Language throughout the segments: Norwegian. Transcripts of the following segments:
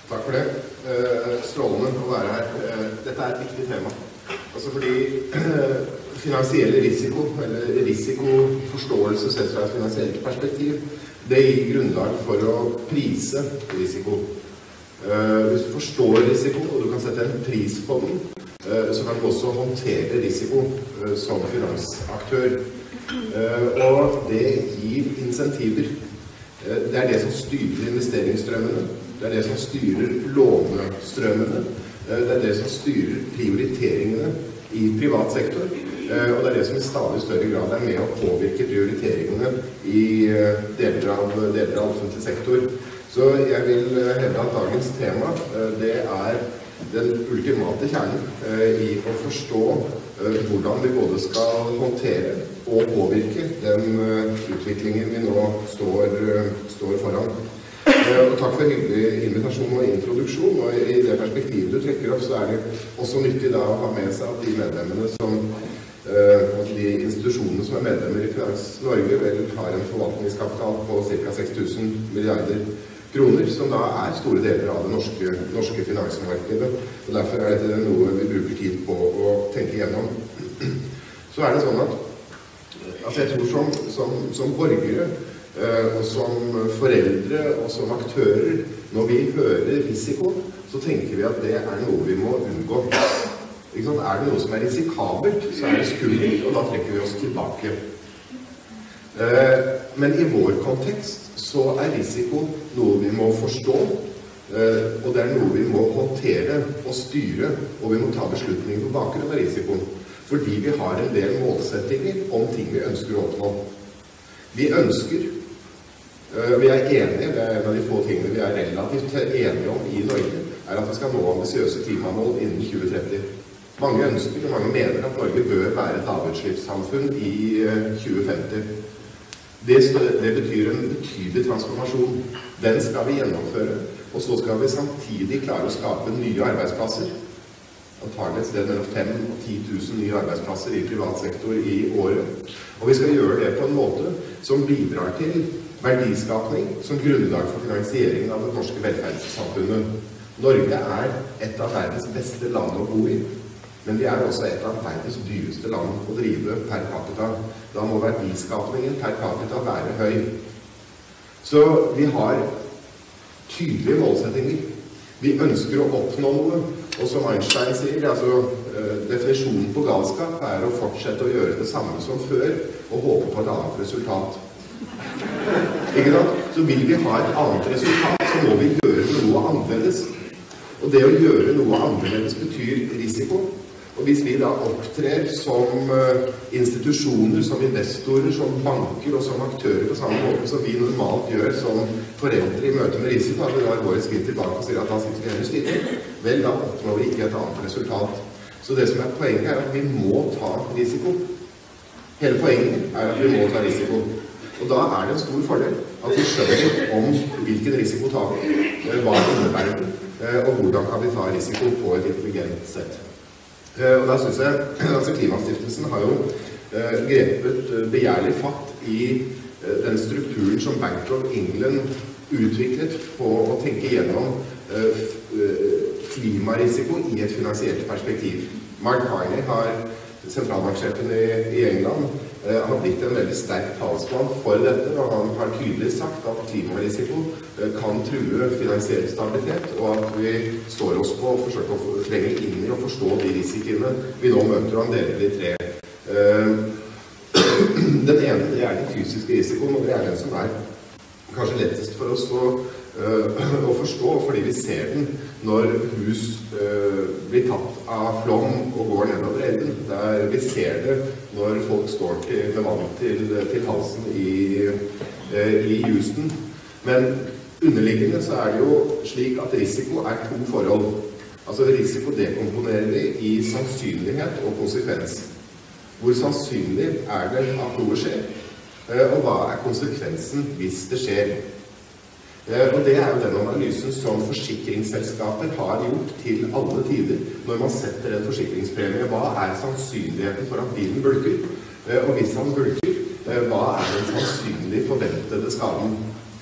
Takk for det. Strålende å være her. Dette et viktig tema. Altså fordi finansiell risiko, eller risikoforståelse sett fra et finansielt perspektiv, det gir grunnlag for å prise risiko. Hvis du forstår risiko, og du kan sette en pris på den, så kan du også håndtere risiko som finansaktør. Og det gir insentiver. Det det som styrer investeringsstrømmene. Det det som styrer lånestrømmene. Det det som styrer prioriteringene i privat sektor. Og det det som i stadig større grad med å påvirke prioriteringene i deler av offentlig sektor. Så jeg vil hevde at dagens tema, det den ultimate kjernen i å forstå hvordan vi både skal håndtere og påvirke den utviklingen vi nå står foran. Og takk for hyggelig invitasjon og introduksjon, og i det perspektivet du trekker opp, så det også nyttig da å ha med seg at de medlemmene de institusjonene som medlemmer i Finans Norge vel har en forvaltningskapital på ca. 6 000 milliarder kroner, som da store deler av det norske finansmarkedet. Og derfor dette noe vi bruker tid på å tenke igjennom. Så det sånn at jeg tror som borgere, og som foreldre og som aktører, når vi hører risiko, så tenker vi at det noe vi må unngå. Det noe som risikabelt, så det skummelt, og da trekker vi oss tilbake. Men i vår kontekst så risiko noe vi må forstå, og det noe vi må håndtere og styre, og vi må ta beslutninger på bakgrunn av risikoen. Fordi vi har en del målsettinger om ting vi ønsker å oppnå. Vi ønsker, vi enige, det en av de få tingene vi relativt enige om i Norge, at vi skal nå ambisiøse klimamål innen 2030. Mange ønsker, og mange mener at Norge bør være et lavutslippssamfunn i 2050. Det betyr en betydelig transformasjon. Den skal vi gjennomføre, og så skal vi samtidig klare å skape nye arbeidsplasser. Antagelig et sted mellom 5 000 og 10 000 nye arbeidsplasser i privat sektor i året. Og vi skal gjøre det på en måte som bidrar til verdiskapning som grunnlag for finansieringen av det norske velferdssamfunnet. Norge et av verdens beste land å bo i, men vi også et av verdens dyreste land å drive per capita. Da må verdiskapningen per capita være høy. Så vi har tydelige målsettinger. Vi ønsker å oppnå noe, og som Einstein sier, definisjonen på galskap å fortsette å gjøre det samme som før, og håpe på et annet resultat. Ikke sant? Så vil vi ha et annet resultat, så må vi gjøre noe annerledes. Og det å gjøre noe annerledes betyr risiko. Og hvis vi da opptrer som institusjoner, som investorer, som banker og som aktører på samme måte som vi normalt gjør som foreldre i møte med risiko, at vi da går et skritt tilbake og sier at da sitter vi hjemme styrer, vel, da oppnår vi ikke et annet resultat. Så det som poenget at vi må ta risiko. Hele poenget at vi må ta risiko. Og da det en stor fordel at vi skjønner om hvilken risiko tar vi, hva innebærer den, og hvordan kan vi ta risiko på et intelligent sett. Og da synes jeg Klimastiftelsen har jo grepet begjærlig fatt i den strukturen som Bank of England utviklet på å tenke gjennom klimarisiko i et finansielt perspektiv. Mark Carney, sentralbanksjefen i England, har blitt en veldig sterk talsmann for dette, og han har tydelig sagt at klimarisiko kan true finansiell stabilitet, og at vi står oss på å forsøke å trenge inn i og forstå de risikoene vi nå møter, og han deler de tre. Den ene det den fysiske risikoen, og det den som kanskje lettest for oss å forstå, fordi vi ser den når hus blir tatt av flom og går nedover elven. Der vi ser det når folk står med vann til halsen i Houston. Men underliggende så det jo slik at risiko to forhold. Altså risiko dekomponerer vi i sannsynlighet og konsekvens. Hvor sannsynlig det at noe skjer, og hva konsekvensen hvis det skjer. Og det jo den analysen som forsikringsselskaper har gjort til alle tider når man setter en forsikringspremie. Hva sannsynligheten for at bilen bulker? Og hvis han bulker, hva den sannsynlig forventede skaden?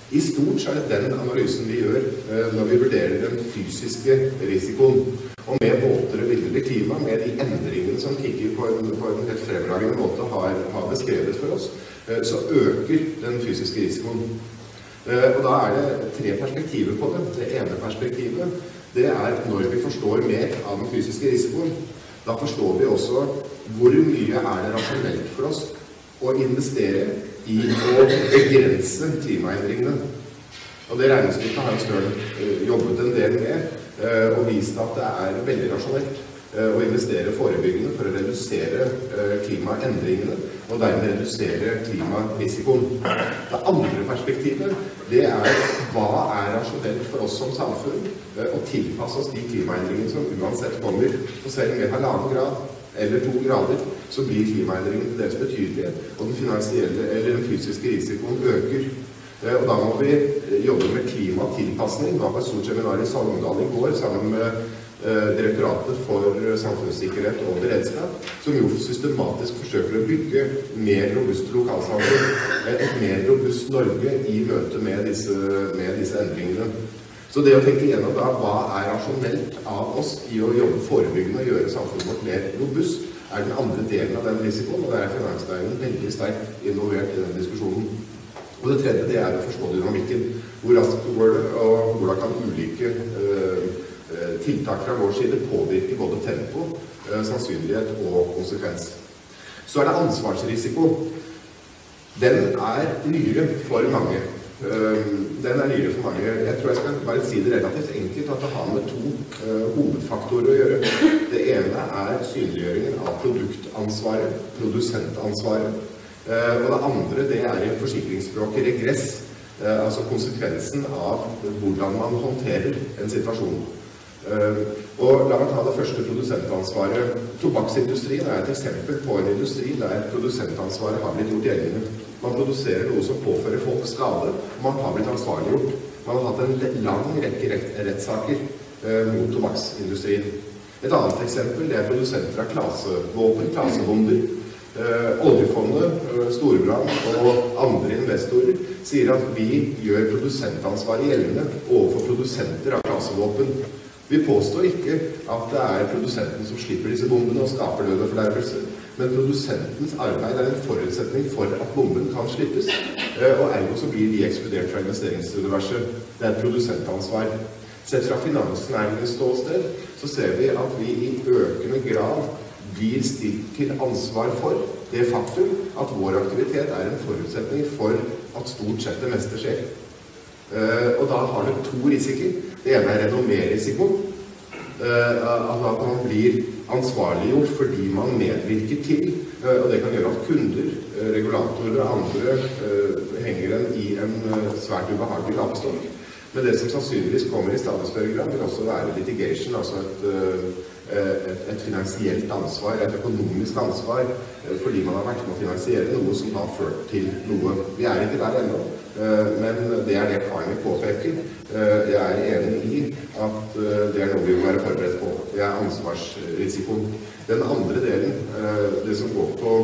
I stort så det den analysen vi gjør når vi vurderer den fysiske risikoen. Og med våtere, villere klima, med de endringene som Kikki på en helt fremragende måte har beskrevet for oss, så øker den fysiske risikoen. Og da det 3 perspektiver på det. Det ene perspektivet, det når vi forstår mer av den fysiske risikoen. Da forstår vi også hvor mye det rasjonelt for oss å investere i å begrense klimaendringene. Og det regnestykket har Stern jobbet en del med og vist at det veldig rasjonelt å investere forebyggende for å redusere klimaendringene og dermed redusere klimarisikoen. Det andre perspektivet, det hva rasjonelt for oss som samfunn å tilpasse oss de klimaendringene som uansett kommer. Og selv med 1,5 grad eller 2 grader, så blir klimaendringene til dels betydelige, og den fysiske risikoen øker. Og da må vi jobbe med klimatilpassning. Vi var på et stort seminar i Sogndal i går sammen med Direktoratet for samfunnssikkerhet og beredskap, som jo systematisk forsøker å bygge mer robust lokalsamfunn, et mer robust Norge i møte med disse endringene. Så det å tenke igjennom da, hva rasjonelt av oss i å jobbe forebyggende og gjøre samfunnet vårt mer robust, den andre delen av den risikoen, og der finansnæringen veldig sterkt involvert i den diskusjonen. Og det tredje, det å forstå dynamikken. Hvor raskt går det, og hvordan kan ulike tiltak fra vår side påvirke både tempo, sannsynlighet og konsekvens. Så det ansvarsrisiko. Den nyere for mange. Nyere for mange. Jeg tror jeg skal bare si det relativt enkelt, at det har med 2 hovedfaktorer å gjøre. Det ene synliggjøringen av produktansvaret, produsentansvaret. Og det andre, det i forsikringsspråket regress, altså konsekvensen av hvordan man håndterer en situasjon. Og la meg ta det første produsentansvaret. Tobakksindustrien et eksempel på en industri der produsentansvaret har blitt gjort gjeldende. Man produserer noe som påfører folk skade, og man har blitt ansvarliggjort. Man har hatt en lang rekke rettssaker mot tobakksindustrien. Et annet eksempel produsenter av klasevåpen, klasebomber. Oljefondet, Storebrand og andre investorer sier at vi gjør produsentansvaret gjeldende overfor produsenter av klasevåpen. Vi påstår ikke at det produsenten som slipper disse bombene og skaper død og fordervelse, men produsentens arbeid en forutsetning for at bomben kan slippes, og ergo så blir de ekskludert fra investeringsuniverset. Det et produsentansvar. Sett fra finansnæringens ståsted, så ser vi at vi i økende grad blir stilt til ansvar for det faktum at vår aktivitet en forutsetning for at stort sett det meste skjer. Og da har det 2 risiker. Det ene renommé-risiko, at man blir ansvarliggjort fordi man medvirker til, og det kan gjøre at kunder, regulatorer og andre henger den i en svært ubehagelig lavestokk. Men det som sannsynligvis kommer i stadig større grad vil også være litigation, altså et finansielt ansvar, et økonomisk ansvar, fordi man har vært med å finansiere noe som har ført til noe. Vi ikke der ennå, men det det Carney påpeker. Jeg enig i at det noe vi må være forberedt på. Det ansvarsrisikoen. Den andre delen, det som går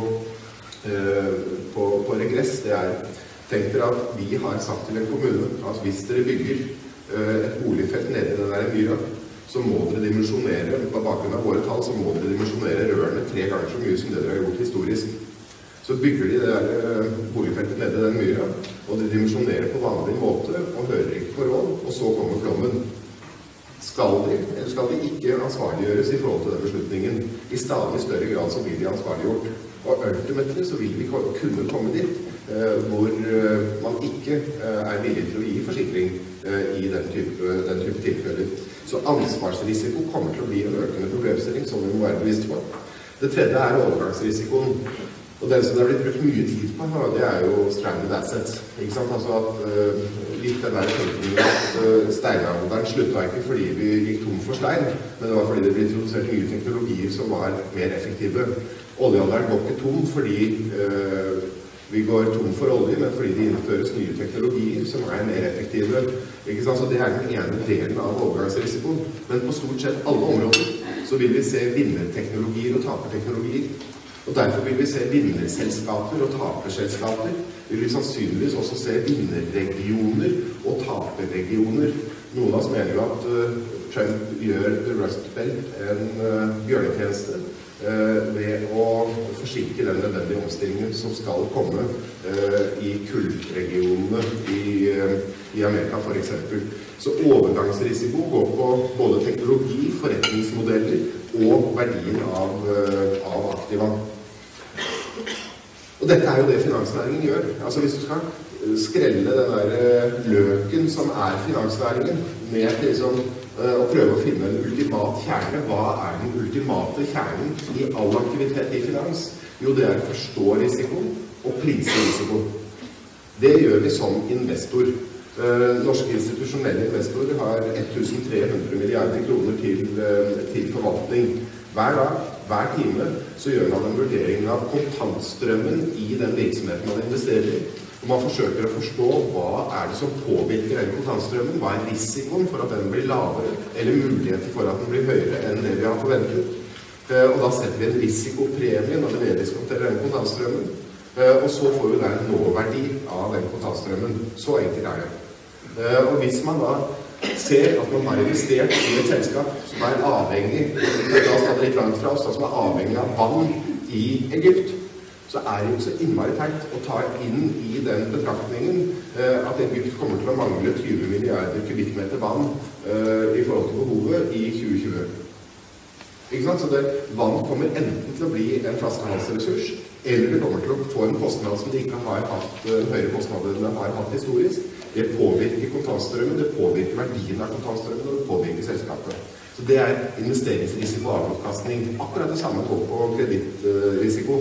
på regress, det tenk dere at vi har sagt til en kommune at hvis dere bygger et boligfelt nede i den myra, så må dere dimensjonere, på bakgrunn av våre tall, så må dere dimensjonere rørene 3 ganger så mye som det dere har gjort historisk. Så bygger de det boligfeltet nede i den myra, og de dimensjonerer på vanlig måte, og hører ikke på råd, og så kommer flommen. Skal de ikke ansvarliggjøres i forhold til den beslutningen? I stadig større grad så blir de ansvarliggjort. Og ultimately så vil vi kunne komme dit, hvor man ikke villig til å gi forsikring i den type tilfeller. Så ansvarsrisiko kommer til å bli en økende problemstilling som vi må være bevisst på. Det tredje overgangsrisikoen. Og den som det har blitt brukt mye tid på, det jo stranded assets. Ikke sant? Altså at litt den der tenkningen at steinalderen sluttet ikke fordi vi gikk tom for stein, men det var fordi det ble introdusert nye teknologier som var mer effektive. Oljealderen går ikke tom fordi vi går tom for olje, men fordi det innføres nye teknologier som mer effektive. Ikke sant? Så det den ene delen av overgangsrisikoen. Men på stort sett alle områder så vil vi se vinnerteknologier og taperteknologier. Og derfor vil vi se vinnerselskaper og taperselskaper vil vi sannsynligvis også se vinnerregioner og taperregioner. Noen av oss mener jo at Trump gjør The Rust Belt en bjørnetjeneste ved å forsinke den nødvendige omstillingen som skal komme i kullregionene i Amerika for eksempel. Så overgangsrisiko går på både teknologi, forretningsmodeller og verdien av aktiva. Og dette er jo det finansnæringen gjør. Altså hvis du skal skrelle den der løken som finansnæringen med liksom å prøve å finne en ultimat kjerne. Hva den ultimate kjernen i all aktivitet i finans? Jo, det å forstå risiko og prise risiko. Det gjør vi som investor. Norske institusjonelle investorer har 1300 milliarder kroner til forvaltning. Hver dag, hver time, så gjør man en vurdering av kontantstrømmen i den virksomheten man investerer i. Og man forsøker å forstå hva det som påvirker den kontantstrømmen, hva risikoen for at den blir lavere, eller muligheter for at den blir høyere enn det vi har forventet. Og da setter vi en risikopremie når vi nediskonterer den kontantstrømmen. Og så får vi en nåverdi av den kontantstrømmen. Så enkelt det. Og hvis man da ser at man har investert i et selskap som avhengig, da skal det litt langt fra oss, som avhengig av vann i Egypt, så det jo så innmari teit å ta inn i den betraktningen at Egypt kommer til å mangle 20 milliarder kubikkmeter vann i forhold til behovet i 2020. Ikke sant? Så vann kommer enten til å bli en flaskehalsressurs, eller det kommer til å få en kostnad som de ikke har hatt, høyere kostnader enn de har hatt historisk. Det påvirker kontantstrømmen, det påvirker verdien av kontantstrømmen, og det påvirker selskapet. Så det investeringsrisiko og avkastning. Akkurat det samme på kredittrisiko.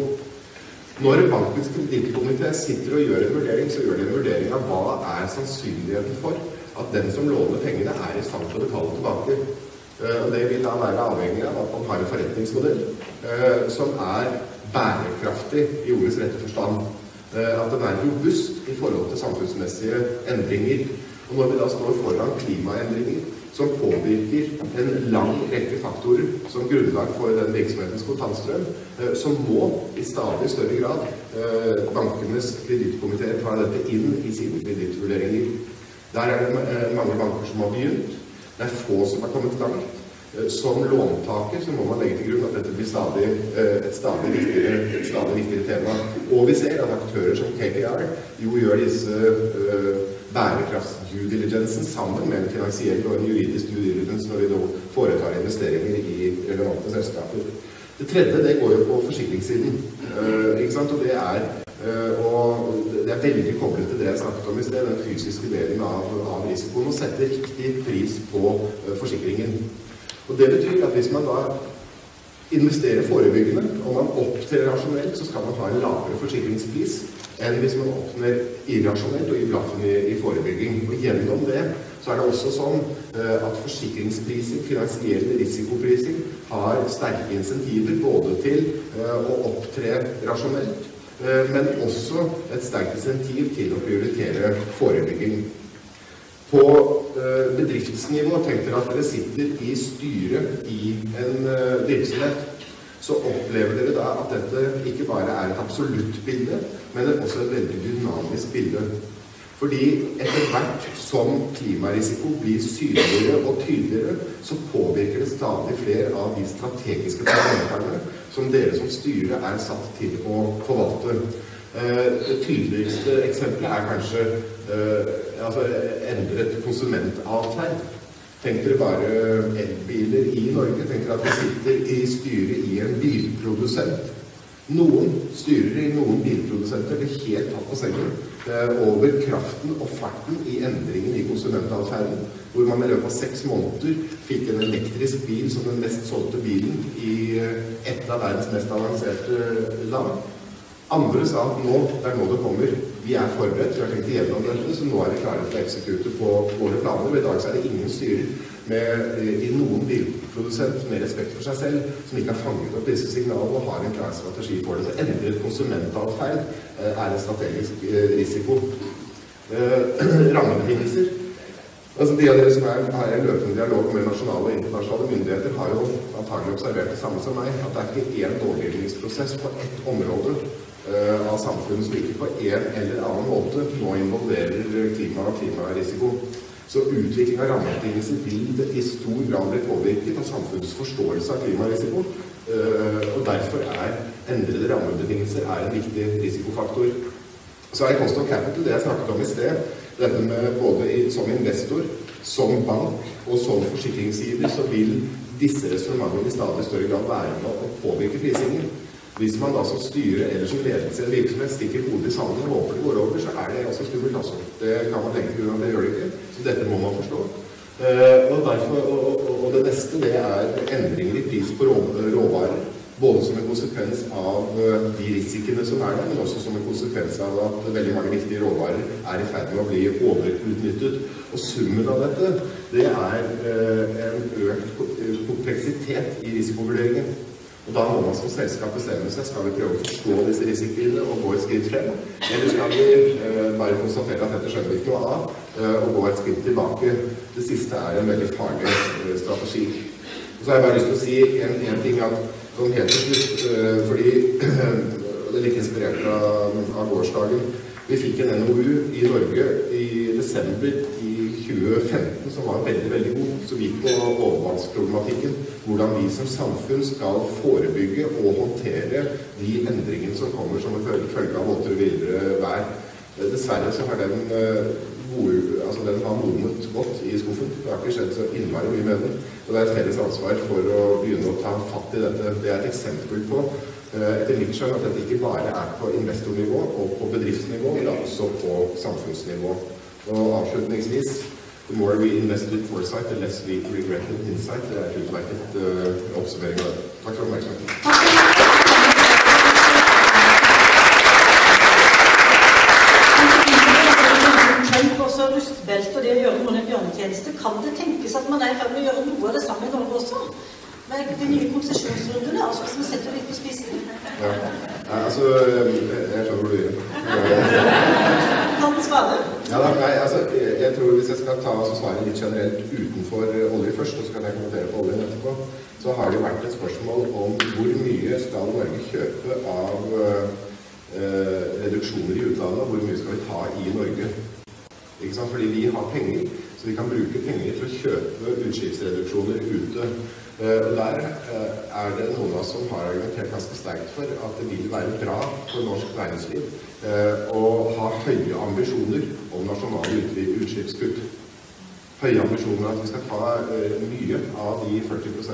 Når bankens kredittkomité sitter og gjør en vurdering, så gjør de en vurdering av hva sannsynligheten for at den som låner pengene i stand til å betale tilbake. Og det vil da være avhengig av at man har en forretningsmodell som bærekraftig i ordets rette forstand. At den robust i forhold til samfunnsmessige endringer. Og når vi da står foran klimaendringer som påvirker en lang rekke faktorer som grunnlag for den virksomhetens kontantstrøm, så må i stadig større grad bankenes kredittkomiteer ta dette inn i sine kredittvurderinger. Der det mange banker som har begynt. Det få som har kommet langt. Som låntaker så må man legge til grunn at dette blir et stadig viktigere tema. Og vi ser at aktører som KKR jo gjør disse bærekrafts-due diligensen sammen med en finansiell og en juridisk due diligence når vi da foretar investeringer i relevante selskaper. Det tredje, det går jo på forsikringssiden. Ikke sant? Og det veldig koblet til det jeg snakket om i sted, den fysiske delen av risikoen, og sette riktig pris på forsikringen. Og det betyr at hvis man da investerer forebyggende, og man opptrer rasjonelt, så skal man ha en lavere forsikringspris enn hvis man opptrer irrasjonelt og gir blaffen i forebygging. Og gjennom det så det også sånn at forsikringsprising, finansiell risikoprising, har sterke insentiver både til å opptre rasjonelt, men også et sterkt insentiv til å prioritere forebygging. På bedriftsnivå tenker at dere sitter i styret i en virksomhet, så opplever dere da at dette ikke bare et absolutt bilde, men også et veldig dynamisk bilde. Fordi etter hvert som klimarisiko blir synligere og tydeligere, så påvirker det stadig flere av de strategiske parametrene som dere som styre satt til å forvalte. Det tydeligste eksempelet kanskje endret konsumentadferd. Tenk dere bare elbiler i Norge. Tenk dere at vi sitter i styret i en bilprodusent. Noen styrer i noen bilprodusenter blir helt tatt på sengen over kraften og farten i endringen i konsumentadferden, hvor man i løpet av 6 måneder fikk en elektrisk bil som den mest solgte bilen i et av verdens mest avanserte land. Andre sa at nå det kommer. Vi forberedt, vi har tenkt igjennom dette, så nå vi klare til å eksekute på våre planer. Og i dag så det ingen styrer i noen bilprodusent med respekt for seg selv, som ikke har fanget opp disse signalene og har en klar strategi for det. Så endret konsumentadferd en strategisk risiko. Rammebetingelser. Altså, de av dere som har en løpende dialog med nasjonale og internasjonale myndigheter har jo antagelig observert det samme som meg, at det ikke én lovgivningsprosess på ett område av samfunnet som ikke på en eller annen måte nå involverer klima og klimarisiko. Så utvikling av rammebetingelser vil i stor grad bli påvirket av samfunnets forståelse av klimarisiko, og derfor endrede rammebetingelser en viktig risikofaktor. Så cost of capital, det jeg snakket om i sted, dette med både som investor, som bank og som forsikringsgiver, så vil disse resonementene i stadig større grad være med å påvirke prisingen. Hvis man da som styre eller som ledelse i en virksomhet stikker hodet i sanden og håper det går over, så det også skummelt også. Det kan man tenke grunn av, det gjør det ikke. Så dette må man forstå. Og det neste, det endringer i pris på råvarer. Både som en konsekvens av de risikoene som der, men også som en konsekvens av at veldig mange viktige råvarer i ferd med å bli overutnyttet. Og summen av dette, det en økt kompleksitet i risikovurderingen. Og da må man som selskap bestemme seg, skal vi prøve å forstå disse risikoene og gå et skritt frem, eller skal vi bare konstatere at dette skjønner vi ikke noe av, og gå et skritt tilbake. Det siste en veldig farlig strategi. Og så har jeg bare lyst til å si en ting at sånn helt til slutt, fordi det litt inspirert av gårsdagen. Vi fikk en NOU i Norge i desember i 2015 som var veldig, veldig god, som gikk på overvannsproblematikken, hvordan vi som samfunn skal forebygge og håndtere de endringene som kommer som en følge av våtere og villere vær. Dessverre så har den har modnet godt i skuffen. Det har ikke skjedd så innmari mye med den, og det et felles ansvar for å begynne å ta fatt i dette. Det et eksempel på etter mitt skjønn at dette ikke bare på investornivå og på bedriftsnivå, men også på samfunnsnivå. Og avslutningsvis, the more we invest with foresight, the less we regret with insight. Det et utmerket oppsummering av det. Takk for oppmerksomheten. Trump også rustbelt, og det å gjøre noen en bjørnetjeneste, kan det tenkes at man i ferd med å gjøre noe av det samme i Norge også? Med de nye konsesjonsrundene, altså hvis man setter litt på spissen? Ja, altså, jeg skjønner hvor du gjør. Kan det svare? Ja, nei, altså, jeg tror hvis jeg skal ta svaret litt generelt utenfor olje først, og så kan jeg kommentere på oljen etterpå, så har det jo vært et spørsmål om hvor mye skal Norge kjøpe av reduksjoner i utlandet, og hvor mye skal vi ta i Norge. Ikke sant? Fordi vi har penger, så vi kan bruke penger til å kjøpe utslippsreduksjoner ute. Der det noen av oss som har argumentert ganske sterkt for at det vil være bra for norsk næringsliv å ha høye ambisjoner om nasjonale utslippskutt. Høye ambisjoner at vi skal ta mye av de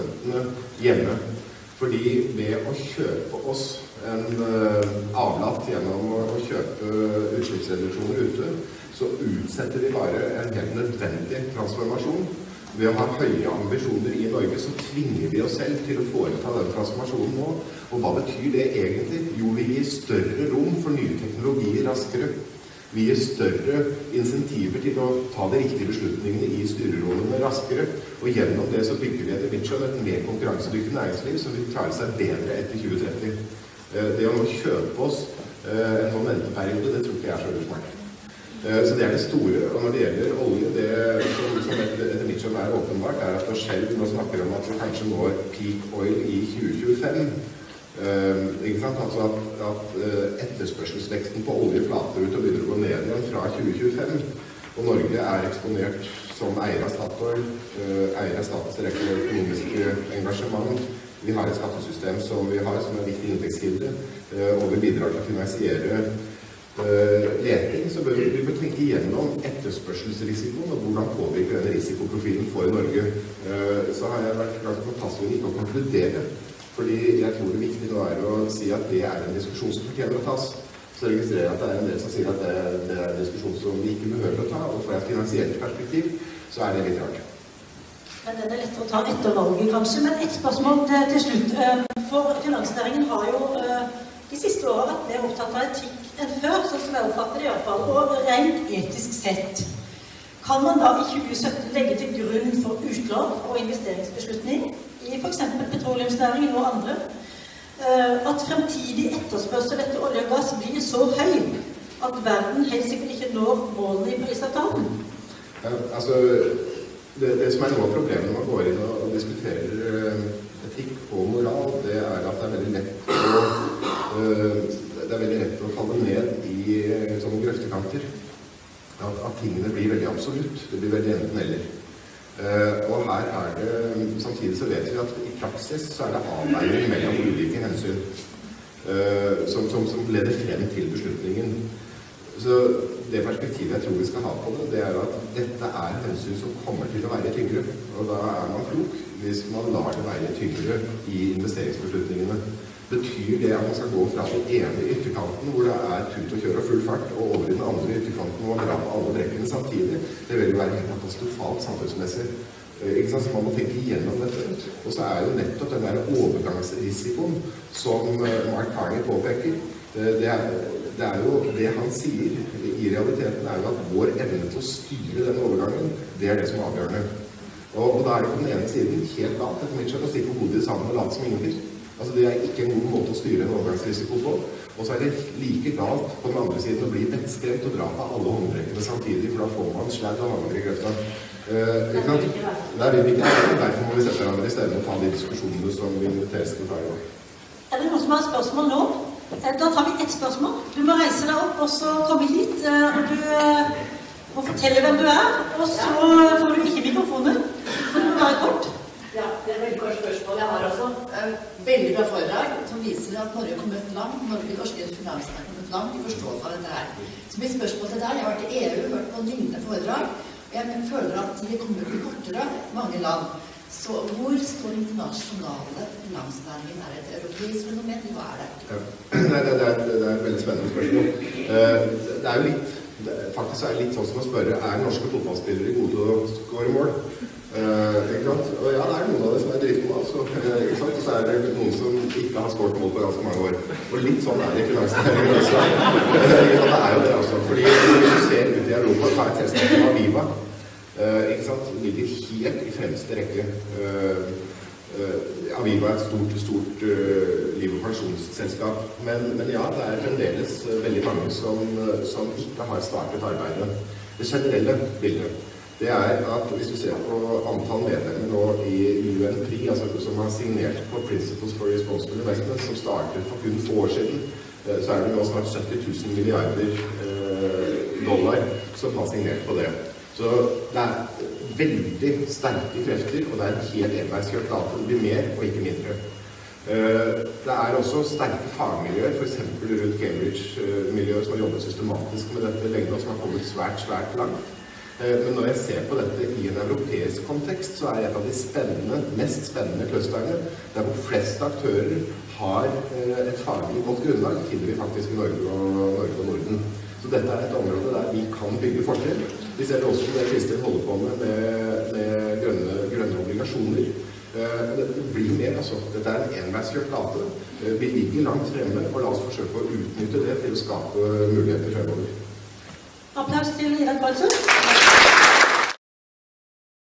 40% hjemme. Fordi ved å kjøpe oss en avlatt gjennom å kjøpe utslippsreduksjoner ute, så utsetter vi bare en helt nødvendig transformasjon. Ved å ha høye ambisjoner i Norge, så tvinger vi oss selv til å foreta den transformasjonen nå. Og hva betyr det egentlig? Jo, vi gir større rom for nye teknologier raskere. Vi gir større insentiver til å ta de riktige beslutningene i styrerommene raskere. Og gjennom det så bygger vi etter mitt skjønn et mer konkurransedyktig næringsliv som vil klare seg bedre etter 2030. Det å nå kjøpe oss en sånn venteperiode, det tror ikke jeg så smart. Så det det store, og når det gjelder olje, det som etter mitt skjønn åpenbart, at når Shell nå snakker om at vi kanskje når peak oil i 2025, ikke sant? Altså at etterspørselsveksten på olje flater ut og begynner å gå ned igjen fra 2025, og Norge eksponert som eier av Statoil, eier av statens økonomiske engasjement. Vi har et skattesystem som vi har, som viktig inntektskilde, og vi bidrar til å finansiere leting, så bør vi tenke igjennom etterspørselsrisikoen og hvordan påvirker denne risikoprofilen for Norge. Så har jeg vært ganske påpasselig ikke å konkludere, fordi jeg tror det viktige nå å si at det en diskusjon som fortjener å tas. Så registrerer jeg at det en del som sier at det en diskusjon som vi ikke behøver å ta, og fra et finansielt perspektiv, så det litt rart. Men den lettere å ta etter valget, kanskje. Men et spørsmål til slutt. For finansnæringen har jo de siste årene vært mer opptatt av etikk enn før, sånn som jeg oppfatter det i hvert fall, og rent etisk sett. Kan man da i 2017 legge til grunn for utlån og investeringsbeslutning i for eksempel petroleumsnæringen og andre, at fremtidig etterspørsel etter olje og gass blir så høy at verden helt sikkert ikke når målene i Paris-avtalen? Altså, det som noe av problemet når man går inn og diskuterer etikk og moral, det at det veldig lett å det er veldig lett å falle ned i sånne grøftekanter. At tingene blir veldig absolutt. Det blir veldig enten-eller. Og her er det, samtidig så vet vi at i praksis så er det avveining mellom ulike hensyn som leder frem til beslutningen. Så det perspektivet jeg tror vi skal ha på det, det er at dette er hensyn som kommer til å være tyngre. Og da er man klok hvis man lar det være tyngre i investeringsbeslutningene. Betyr det at man skal gå fra den ene ytterkanten hvor det er tut og kjør og full fart, og over i den andre ytterkanten hvor man drar på alle brekkene samtidig? Det vil jo være helt katastrofalt samfunnsmessig. Ikke sant? Så man må tenke igjennom dette. Og så er jo nettopp den der overgangsrisikoen som Mark Carney påpeker. Det er jo det han sier i realiteten er jo at vår evne til å styre den overgangen, det er det som er avgjørende. Og da er det på den ene siden helt galt, etter mitt skjønn, å stikke hodet sammen og late som ingenting. Altså det er ikke en god måte å styre en overgangsrisiko på. Og så er det like galt på den andre siden å bli vettskremt og dra på alle håndbrekkene samtidig, for da får man sladd og andre i grøfta. Ikke sant? Der vil vi ikke være. Derfor må vi sette hverandre i stedet og ta de diskusjonene som vi inviteres til å ta i dag. Er det noen som har spørsmål nå? Da tar vi ett spørsmål. Du må reise deg opp og så komme hit. Og du må fortelle hvem du er, og så får du ikke mikrofonen. Så du bare kort. Ja, det er et veldig kort spørsmål. Jeg har også veldig bra foredrag som viser at Norge har kommet langt, Norge norske finansene har kommet langt i forståelse av dette her. Så mitt spørsmål til deg, jeg har vært i EU, hørt på lignende foredrag, og jeg føler at de kommer til kortere mange land. Så hvor står internasjonale finansnæringen? Er det et europeisk fenomen? Hva er det? Ja. Nei, det er et veldig spennende spørsmål. Det er jo litt, faktisk er det litt sånn som å spørre, er norske fotballspillere gode til å skåre mål? Ikke sant? Og ja, det er noen av det som er dritgode, altså. Ikke sant? Og så er det noen som ikke har skåret mål på ganske mange år. Og litt sånn er det i finansnæringen også. Ja, det er jo det også. Fordi hvis du ser ut i Europa, så er et selskap som Aviva. Ikke sant? Ligger helt i fremste rekke. Aviva er et stort liv- og pensjonsselskap. Men ja, det er fremdeles veldig mange som ikke har startet arbeidet. Det generelle bildet, det er at hvis du ser på antall medlemmer nå i UNPRI, altså som har signert på Principles for Responsible Investment, som startet for kun få år siden, så er det nå snart 70 000 milliarder dollar som har signert på det. Så det er veldig sterke krefter, og det er en helt enveiskjørt data. Det blir mer og ikke mindre. Det er også sterke fagmiljøer, for eksempel rundt Cambridge-miljøet, som har jobbet systematisk med dette lenge, og som har kommet svært langt. Men når jeg ser på dette i en europeisk kontekst, så er et av de mest spennende clusterne, der hvor flest aktører har et faglig godt grunnlag, finner vi faktisk i Norge og Norden. Så dette er et område der vi kan bygge fortrinn. Vi ser det også det Kristin holder på med grønne obligasjoner. Det blir mer, altså. Dette er en enveiskjørt data. Vi ligger langt fremme, og la oss forsøke å utnytte det til å skape muligheter fremover. Applaus til Ida Karlsson.